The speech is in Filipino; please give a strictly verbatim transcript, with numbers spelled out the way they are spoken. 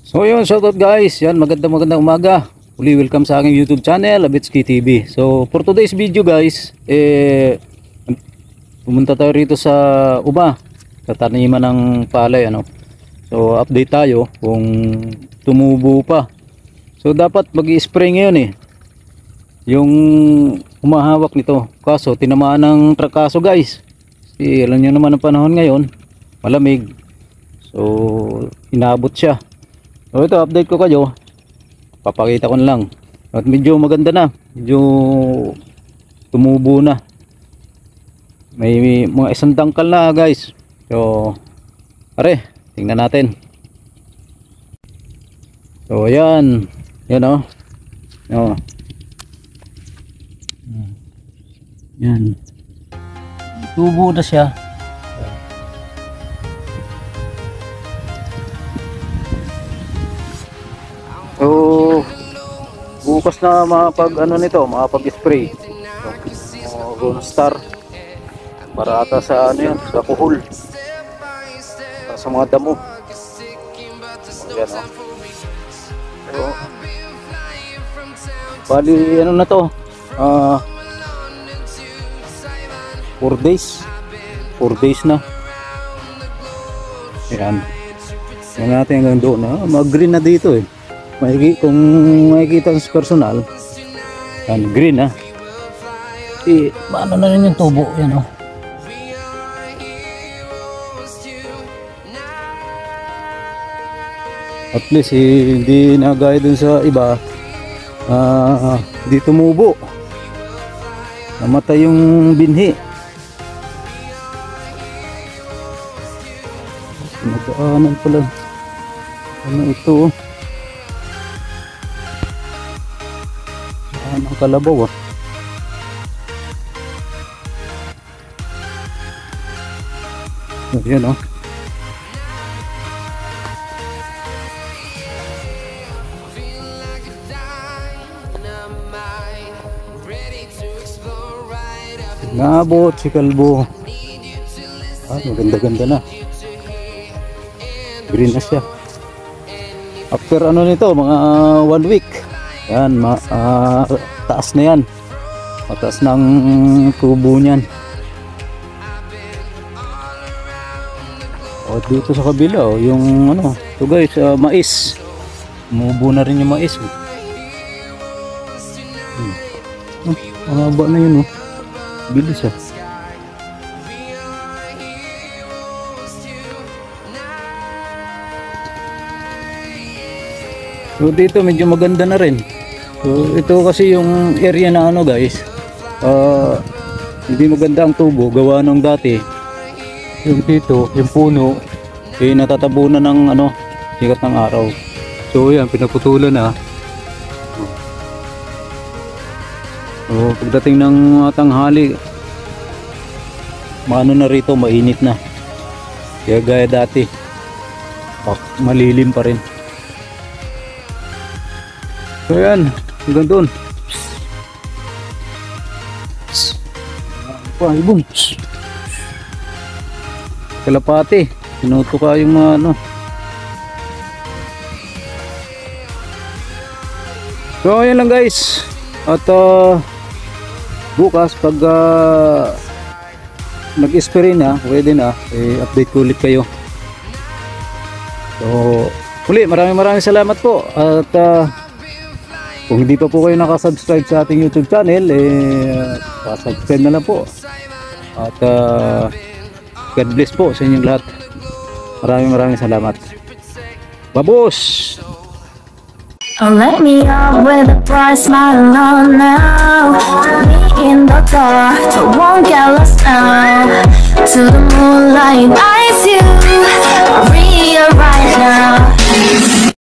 So yun, shoutout guys. Yan, magandang magandang umaga. Uli, welcome sa aking YouTube channel, Abitski T V. So for today's video guys, eh pumunta tayo rito sa Uba, sa taniman ng palay, ano. So update tayo kung tumubo pa. So dapat mag-i-spray ngayon eh, yung humahawak nito. Kaso tinamaan ng trakaso guys. Kasi alam nyo naman ang panahon ngayon, malamig. So inabot siya. So ito, update ko kayo, papakita ko na lang. At medyo maganda na, medyo tumubo na, may, may mga isang dangkal na guys. So are, tingnan natin. So ayan, yan o, oh. Yan, tubo na siya. So bukas na makapag ano nito, makapag-spray. So, Gone Star para ata sa ano yan, sa kuhol, para sa mga damo. So, yan, oh. So, bali ano na to, ah uh, four days four days na. Yan, yan natin hanggang doon, ah, mag-green na dito eh. May, kung makikita sa personal, yan, green ha. Eh, paano na rin yung tubo, yan o. Oh. At least eh, hindi na gaya dun sa iba, ah, hindi tumubo, namatay yung binhi. Nagdaanan pala ano ito, ang kalabaw ah. So, yan oh. Naabot si kalbo. Ah, maganda-ganda na. Green na siya. After ano nito, mga one week. Yan, ma uh, taas na yan. Mataas ng tubo niyan. O dito sa kabila, oh, yung ano, ito guys, uh, mais. Mubo na rin yung mais. Oh. Hmm. Oh, mahaba na yun oh. Bilis ah. So dito medyo maganda na rin. So ito kasi yung area na ano guys, uh, hindi maganda ang tubo gawa nung dati. Yung dito, yung puno eh natatabunan ng ano, sikat ng araw. So yan, pinaputulan na. So pagdating ng tanghali, maano na rito, mainit na. Kaya gaya dati, malilim pa rin. So yan, hanggang doon. Pa, ibon. Kalapati, sinuto ka yung mga ano. So yan lang guys. At uh, bukas pag uh, nag-spray na, pwede na, eh, update ko ulit kayo. So uli, maraming maraming salamat po. At uh, kung hindi pa po kayo nakasubscribe sa ating YouTube channel, eh, subscribe na lang po. At uh, God bless po sa inyong lahat. Maraming maraming salamat. Babos! Oh, let me up with a bright smile on now. Me in the dark, so won't get lost now. To the moonlight, eyes you, real right now.